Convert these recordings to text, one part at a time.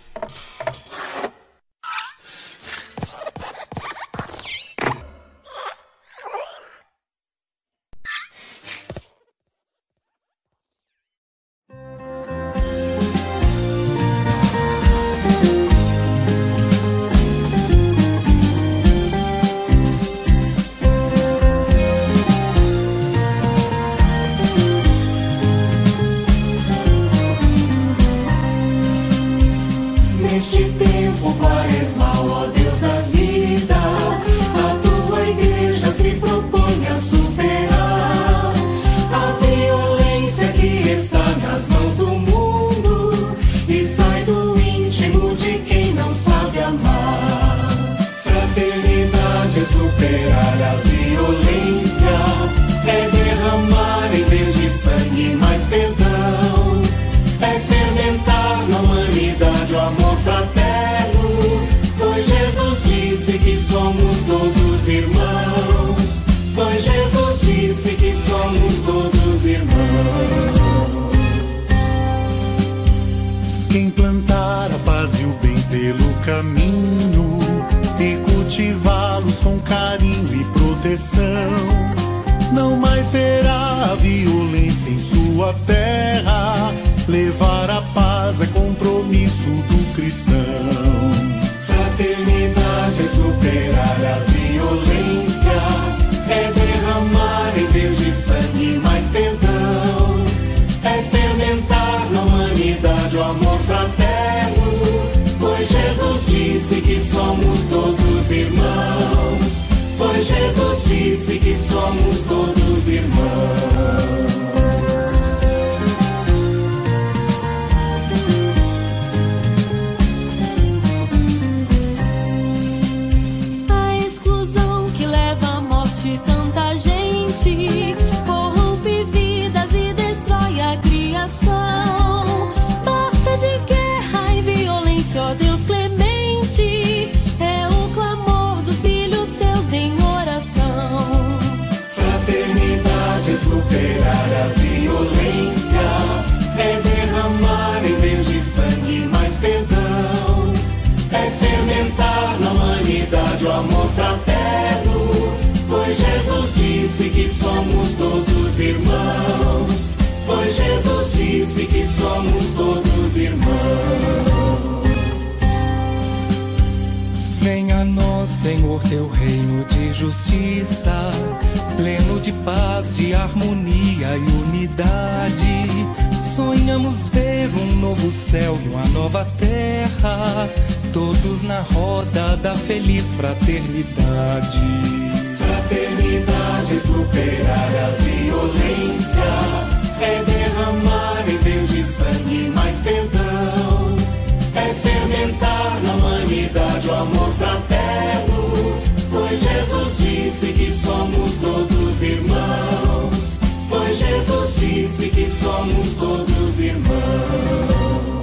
Neste tempo quaresmal, ó Deus da vida, a tua igreja se propõe a superar a violência que está nas mãos do mundo e sai do íntimo de quem não sabe amar. Fraternidade é superar a violência, é derramar em vez de sangue mais perdão, é fermentar na humanidade o amor fraterno, pois Jesus disse que somos todos irmãos, pois Jesus disse que somos todos irmãos. Quem plantar a paz e o bem pelo caminho e cultivá-los com carinho e proteção, não mais verá a violência em sua terra. Levar a paz é compromisso do cristão. Fraternidade é superar a violência, é derramar em vez de sangue mais perdão, é fermentar na humanidade o amor fraterno, pois Jesus disse que somos todos irmãos, pois Jesus disse que somos todos irmãos. Tanta gente corrompe vidas e destrói a criação. Basta de guerra e violência, ó Deus clemente, é o clamor dos filhos teus em oração. Fraternidade é superar a violência, é derramar em vez de sangue mais perdão, é fermentar na humanidade o amor fraterno, pois Jesus disse que somos todos irmãos, pois Jesus disse que somos todos irmãos. Venha a nós, Senhor, teu reino de justiça, pleno de paz, de harmonia e unidade. Sonhamos ver um novo céu e uma nova terra, todos na roda da feliz fraternidade. Fraternidade é superar a violência, é derramar em vez de sangue mais perdão, é fermentar na humanidade o amor fraterno, pois Jesus disse que somos todos irmãos, pois Jesus disse que somos todos irmãos.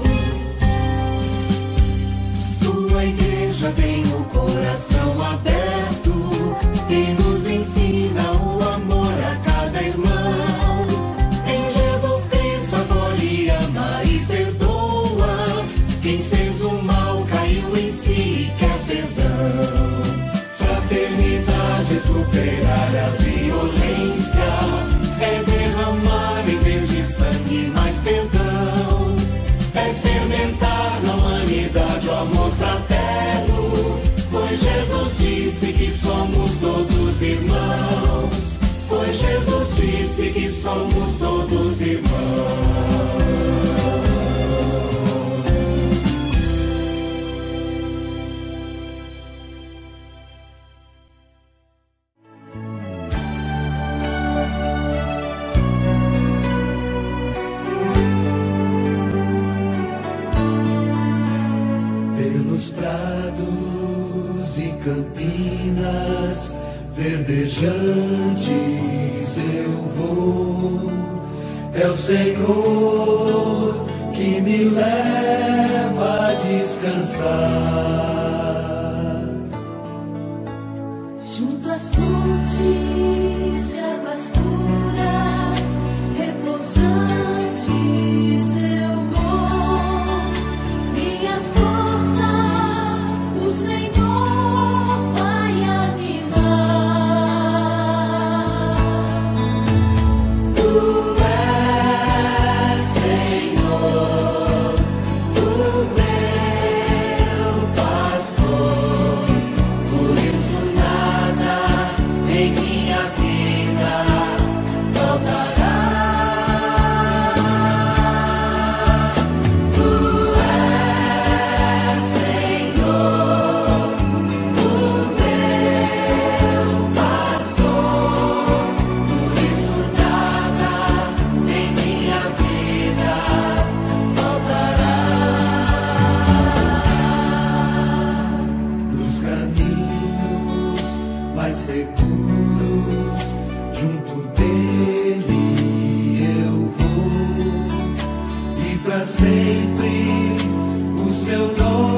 Tua igreja tem o coração aberto e nos ensina o amor a cada irmão. Em Jesus Cristo acolhe, ama e perdoa. Quem fez o mal caiu em si e quer perdão. Fraternidade é superar a violência, é derramar em vez de sangue mais perdão, é fermentar na humanidade o amor fraterno, pois Jesus disse que somos todos irmãos, pois Jesus disse que somos todos irmãos. Pelos prados e campinas verdejantes eu vou, é o Senhor que me leva a descansar. Junto às fontes de águas puras, repousantes eu vou, minhas forças seu nome.